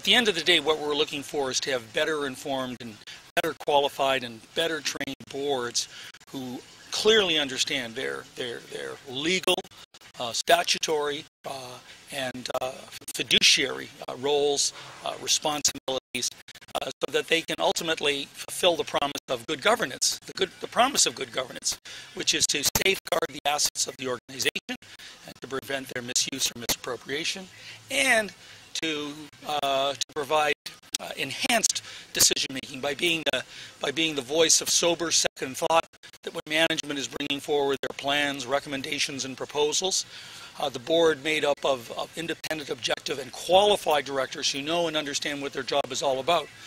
the end of the day, what we're looking for is to have better informed and better qualified and better trained boards who clearly understand their legal, statutory, and fiduciary roles, responsibilities, so that they can ultimately fulfill the promise of good governance, the promise of good governance, which is to safeguard the assets of the organization and to prevent their misuse or misappropriation, and to provide enhanced decision-making by being the voice of sober second thought, that when management is bringing forward their plans, recommendations, and proposals, the board made up of independent, objective, and qualified directors who know and understand what their job is all about,